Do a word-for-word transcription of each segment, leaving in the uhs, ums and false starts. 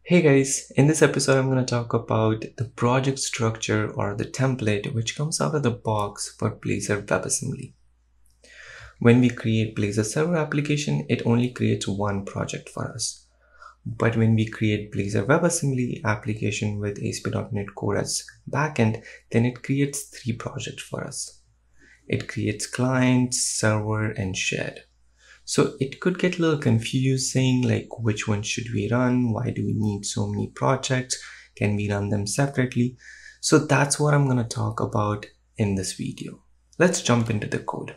Hey guys, in this episode I'm going to talk about the project structure or the template which comes out of the box for Blazor WebAssembly. When we create Blazor server application, it only creates one project for us. But when we create Blazor WebAssembly application with A S P dot NET Core as backend, then it creates three projects for us. It creates client, server, and shared. So it could get a little confusing, like which one should we run? Why do we need so many projects? Can we run them separately? So that's what I'm going to talk about in this video. Let's jump into the code.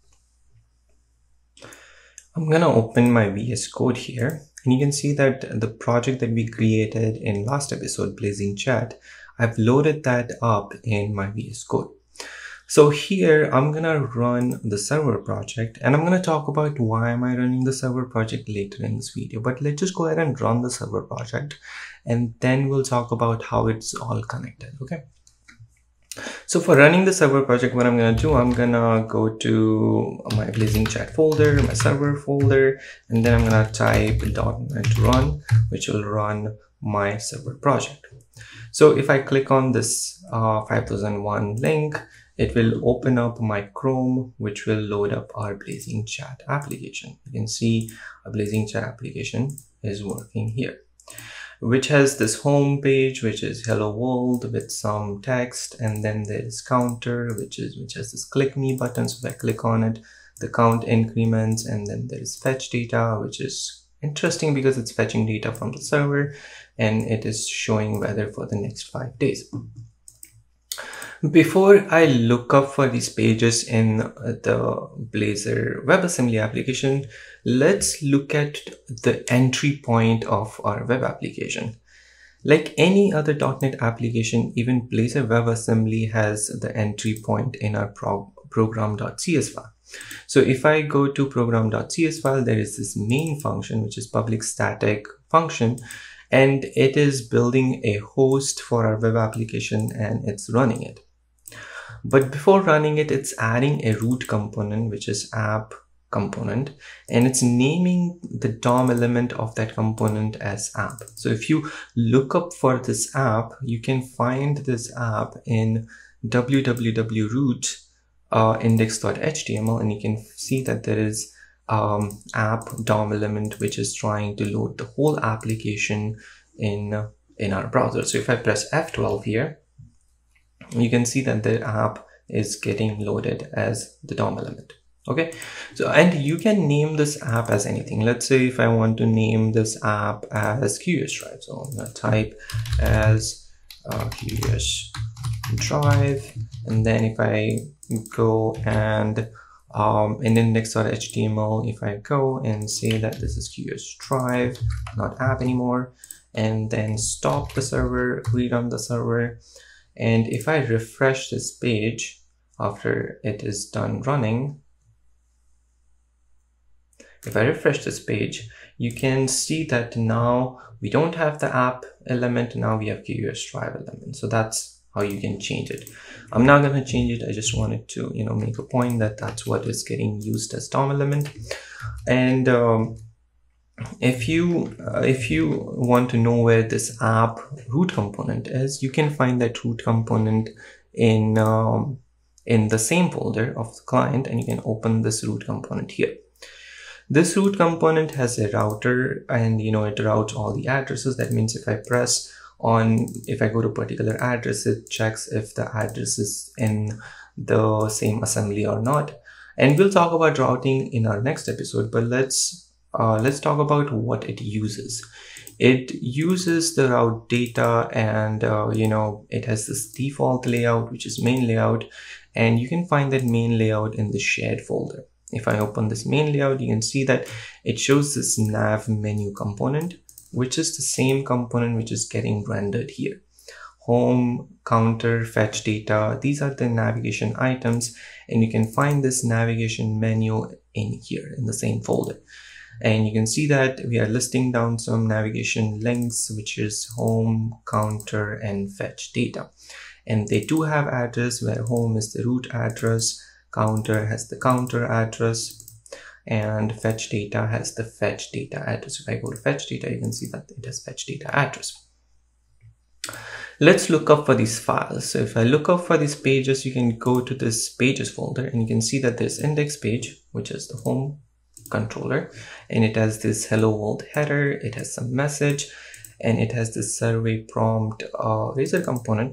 I'm going to open my V S Code here, and you can see that the project that we created in last episode, Blazing Chat, I've loaded that up in my V S Code. So here I'm gonna run the server project, and I'm gonna talk about why am I running the server project later in this video. But let's just go ahead and run the server project, and then we'll talk about how it's all connected. Okay. So for running the server project, what I'm gonna do, I'm gonna go to my Blazing Chat folder, my server folder, and then I'm gonna type .NET run, which will run my server project. So if I click on this uh, five thousand one link, it will open up my Chrome, which will load up our Blazing Chat application. You can see a Blazing Chat application is working here, which has this home page, which is hello world with some text, and then there's counter, which is which has this click me button. So if I click on it, the count increments, and then there's fetch data, which is interesting because it's fetching data from the server, and it is showing weather for the next five days. Before I look up for these pages in the Blazor WebAssembly application, let's look at the entry point of our web application. Like any other .NET application, even Blazor WebAssembly has the entry point in our pro program.cs file. So if I go to program.cs file, there is this main function, which is public static function, and it is building a host for our web application and it's running it. But before running it, it's adding a root component, which is app component, and it's naming the D O M element of that component as app. So if you look up for this app, you can find this app in www root uh, index dot H T M L, and you can see that there is um, app D O M element, which is trying to load the whole application in, in our browser. So if I press F twelve here, you can see that the app is getting loaded as the D O M element. Okay, so and you can name this app as anything. Let's say if I want to name this app as Q S Drive, so I'm gonna type as uh, Q S Drive, and then if I go and um, in index dot H T M L, if I go and say that this is Q S Drive, not app anymore, and then stop the server, rerun the server. And if I refresh this page after it is done running, if I refresh this page, you can see that now we don't have the app element, now we have Q S Drive element. So that's how you can change it. I'm not going to change it. I just wanted to, you know, make a point that that's what is getting used as D O M element. And um, If you uh, if you want to know where this app root component is, you can find that root component in um, in the same folder of the client, and you can open this root component here. This root component has a router, and you know it routes all the addresses. That means if I press on, if I go to a particular address, it checks if the address is in the same assembly or not. And we'll talk about routing in our next episode, but let's Uh, let's talk about what it uses. It uses the route data, and uh, you know it has this default layout, which is main layout, and you can find that main layout in the shared folder. If I open this main layout, you can see that it shows this NavMenu component, which is the same component which is getting rendered here. Home, counter, fetch data, these are the navigation items, and you can find this navigation menu in here in the same folder. And you can see that we are listing down some navigation links, which is home, counter, and fetch data. And they do have address, where home is the root address, counter has the counter address, and fetch data has the fetch data address. If I go to fetch data, you can see that it has fetch data address. Let's look up for these files. So if I look up for these pages, you can go to this pages folder and you can see that there's index page, which is the home controller, and it has this hello world header, it has some message, and it has this survey prompt uh, Razor component,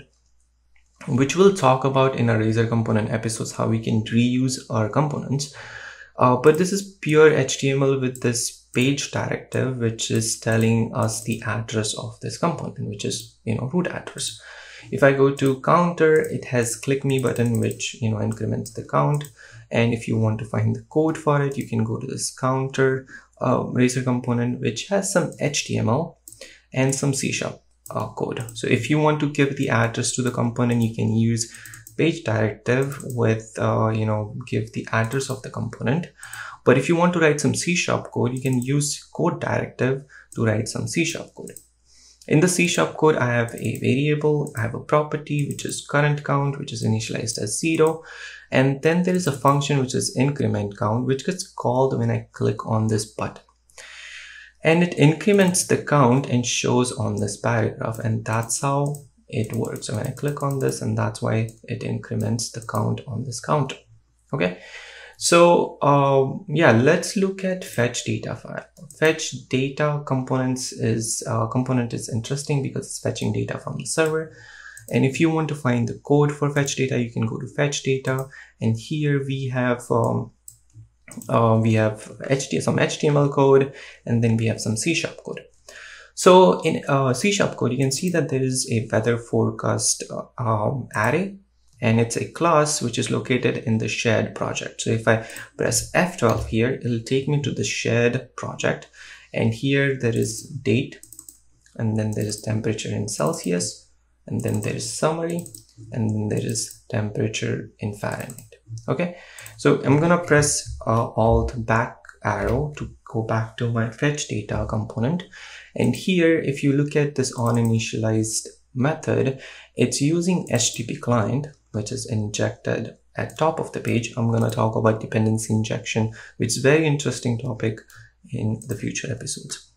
which we'll talk about in our Razor component episodes, how we can reuse our components. Uh, but this is pure H T M L with this page directive, which is telling us the address of this component, which is, you know, root address. If I go to counter, it has click me button, which, you know, increments the count. And if you want to find the code for it, you can go to this counter uh, Razor component, which has some H T M L and some C sharp uh, code. So if you want to give the address to the component, you can use page directive with, uh, you know, give the address of the component. But if you want to write some C sharp code, you can use code directive to write some C sharp code. In the C sharp code, I have a variable, I have a property, which is current count, which is initialized as zero. And then there is a function, which is increment count, which gets called when I click on this button. And it increments the count and shows on this paragraph. And that's how it works. So when I click on this, and that's why it increments the count on this counter. Okay. So um, yeah, let's look at fetch data file. Fetch data components is uh, component is interesting because it's fetching data from the server. And if you want to find the code for fetch data, you can go to fetch data, and here we have um, uh, we have H T M L, some H T M L code, and then we have some C sharp code. So in uh, C sharp code, you can see that there is a weather forecast uh, um, array. And it's a class which is located in the shared project. So if I press F twelve here, it'll take me to the shared project. And here there is date, and then there is temperature in Celsius, and then there is summary, and then there is temperature in Fahrenheit. Okay, so I'm gonna press uh, Alt back arrow to go back to my fetch data component. And here, if you look at this onInitialized method, it's using H T T P client, which is injected at top of the page. I'm going to talk about dependency injection, which is a very interesting topic in the future episodes.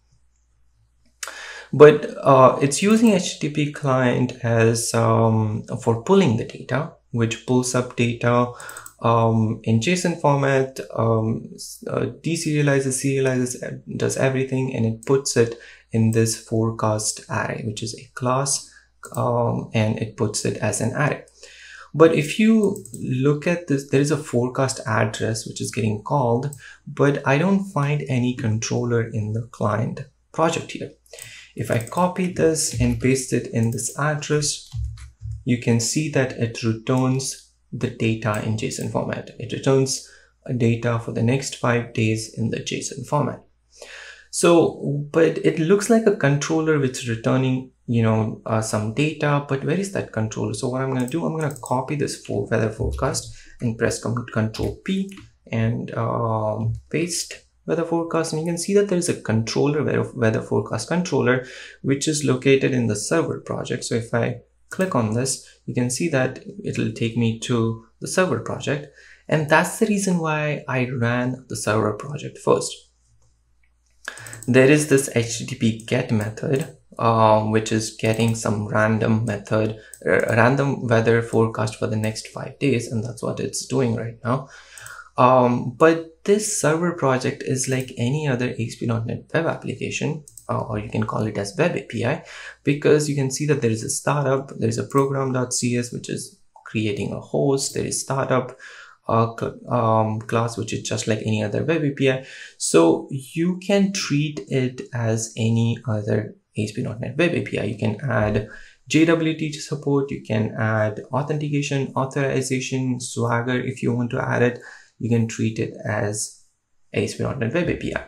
But uh, it's using H T T P client as um, for pulling the data, which pulls up data um, in JSON format, um, uh, deserializes, serializes, does everything, and it puts it in this forecast array, which is a class, um, and it puts it as an array. But if you look at this, there is a forecast address which is getting called, but I don't find any controller in the client project here. If I copy this and paste it in this address, you can see that it returns the data in JSON format. It returns data for the next five days in the JSON format. So, but it looks like a controller which is returning, you know, uh, some data, but where is that controller? So what I'm going to do, I'm going to copy this for weather forecast and press Control P and um, paste weather forecast. And you can see that there is a controller, weather forecast controller, which is located in the server project. So if I click on this, you can see that it'll take me to the server project. And that's the reason why I ran the server project first. There is this H T T P get method, um, which is getting some random method, uh, random weather forecast for the next five days. And that's what it's doing right now. Um, but this server project is like any other A S P dot net web application, uh, or you can call it as web A P I, because you can see that there is a startup, there is a program.cs, which is creating a host, there is startup, Uh, um, class, which is just like any other web A P I. So you can treat it as any other A S P dot net web A P I. You can add J W T support, you can add authentication, authorization, Swagger. If you want to add it, you can treat it as A S P dot net web A P I.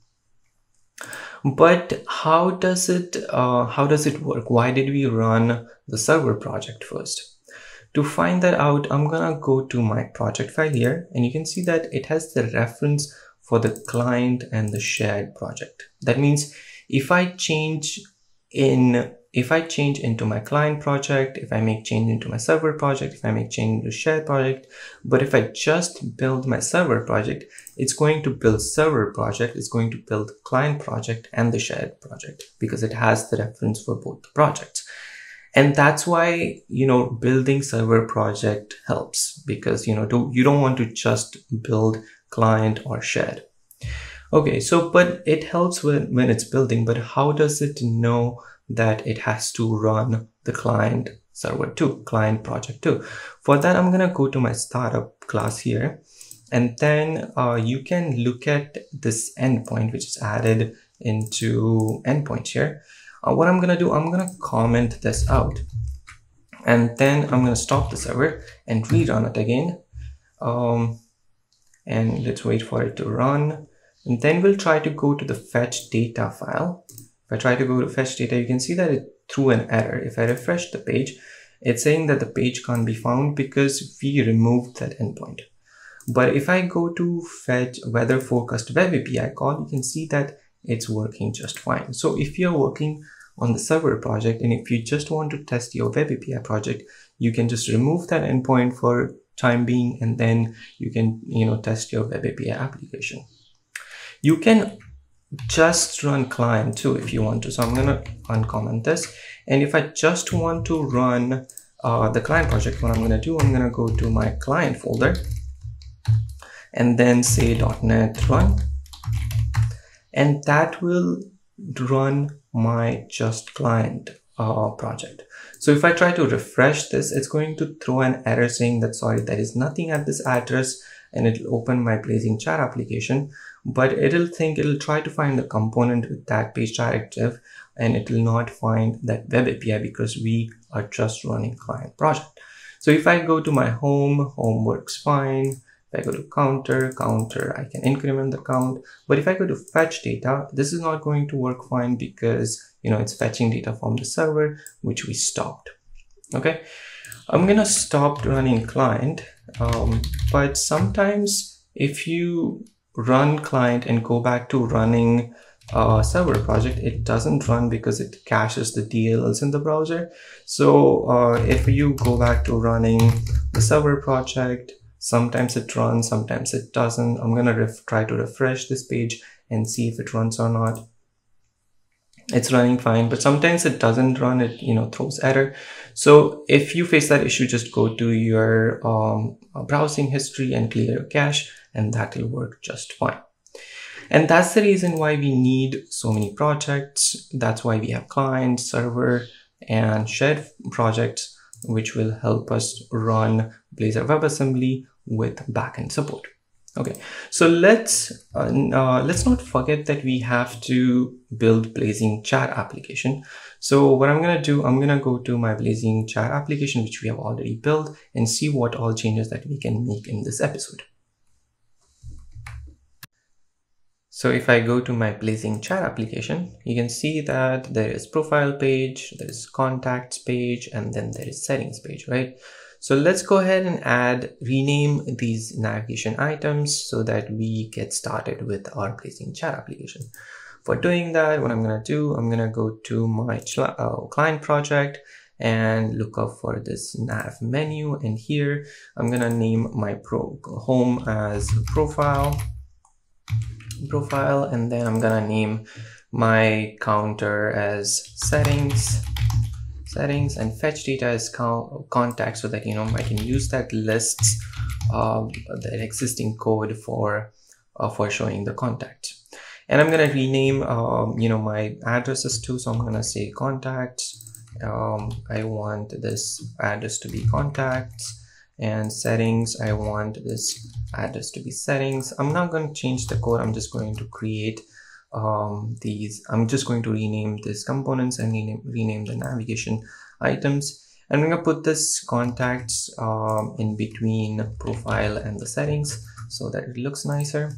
But how does it, uh, how does it work? Why did we run the server project first? To find that out, I'm gonna go to my project file here, and you can see that it has the reference for the client and the shared project. That means if I change in if I change into my client project, if I make change into my server project, if I make change into share project, but if I just build my server project, it's going to build server project, it's going to build client project and the shared project because it has the reference for both the projects. And that's why, you know, building server project helps because, you know, do, you don't want to just build client or shared. Okay, so, but it helps when, when it's building, but how does it know that it has to run the client server too, client project too? For that, I'm going to go to my startup class here, and then uh, you can look at this endpoint, which is added into endpoint here. Uh, what I'm going to do, I'm going to comment this out, and then I'm going to stop the server and rerun it again. Um, and let's wait for it to run. And then we'll try to go to the fetch data file. If I try to go to fetch data, you can see that it threw an error. If I refresh the page, it's saying that the page can't be found because we removed that endpoint. But if I go to fetch weather forecast web A P I call, you can see that it's working just fine. So if you're working on the server project and if you just want to test your web A P I project, you can just remove that endpoint for time being, and then you can, you know, test your web A P I application. You can just run client too if you want to. So I'm going to uncomment this. And if I just want to run uh, the client project, what I'm going to do, I'm going to go to my client folder and then say .NET run. And that will run my just client uh, project. So if I try to refresh this, it's going to throw an error saying that, sorry, there is nothing at this address, and it'll open my Blazing chat application. But it'll think, it'll try to find the component with that page directive, and it will not find that web A P I because we are just running client project. So if I go to my home, home works fine. If I go to counter, counter, I can increment the count. But if I go to fetch data, this is not going to work fine because, you know, it's fetching data from the server, which we stopped. Okay. I'm going to stop running client. Um, but sometimes if you run client and go back to running a server project, it doesn't run because it caches the D L Ls in the browser. So uh, if you go back to running the server project, sometimes it runs, sometimes it doesn't. I'm going to try to refresh this page and see if it runs or not. It's running fine, but sometimes it doesn't run, it, you know, throws error. So if you face that issue, just go to your um, browsing history and clear your cache, and that will work just fine. And that's the reason why we need so many projects. That's why we have client, server, and shared projects, which will help us run Blazor WebAssembly with backend support. Okay, so let's uh, uh, let's not forget that we have to build Blazing chat application. So what I'm gonna do, I'm gonna go to my Blazing chat application, which we have already built, and see what all changes that we can make in this episode. So if I go to my Blazing chat application, you can see that there is profile page, there is contacts page, and then there is settings page, right? So let's go ahead and add, rename these navigation items so that we get started with our Blazing chat application. For doing that, what I'm going to do, I'm going to go to my uh, client project and look up for this NavMenu. And here I'm going to name my pro home as profile, profile, and then I'm going to name my counter as settings. settings and fetch data as contact, so that, you know, I can use that lists uh, the existing code for uh, for showing the contact. And I'm going to rename um, you know, my addresses too. So I'm going to say contacts. um, I want this address to be contacts, and settings, I want this address to be settings. I'm not going to change the code, I'm just going to create um these I'm just going to rename these components and rename, rename the navigation items. And I'm going to put this contacts um in between profile and the settings so that it looks nicer.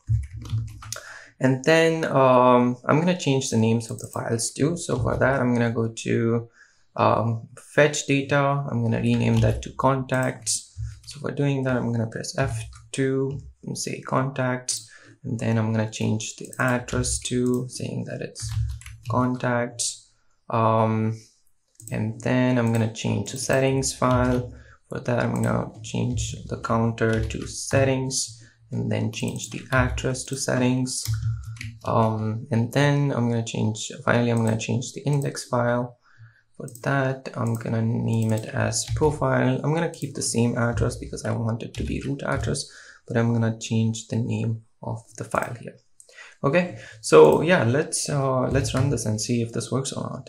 And then um I'm going to change the names of the files too. So for that, I'm going to go to um fetch data. I'm going to rename that to contacts. So for doing that, I'm going to press F two and say contacts. And then I'm going to change the address to saying that it's contacts. Um, and then I'm going to change the settings file. For that, I'm going to change the counter to settings, and then change the address to settings. Um, and then I'm going to change, finally, I'm going to change the index file. For that, I'm going to name it as profile. I'm going to keep the same address because I want it to be root address, but I'm going to change the name of the file here. Okay, so yeah, let's uh, let's run this and see if this works or not.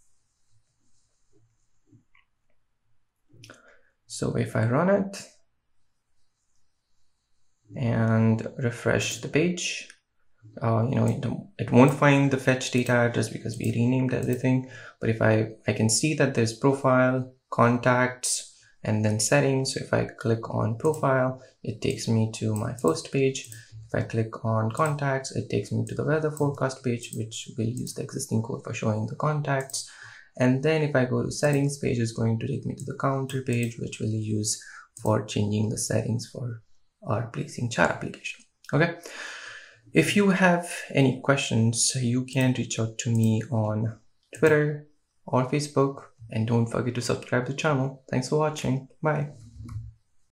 So if I run it and refresh the page, uh, you know, it, it won't find the fetch data address because we renamed everything. But if I, I can see that there's profile, contacts, and then settings. So if I click on profile, it takes me to my first page. If I click on contacts, it takes me to the weather forecast page, which will use the existing code for showing the contacts. And then if I go to settings page, it's going to take me to the counter page, which we'll use for changing the settings for our placing chart application. Okay. If you have any questions, you can reach out to me on Twitter or Facebook, and don't forget to subscribe to the channel. Thanks for watching. Bye.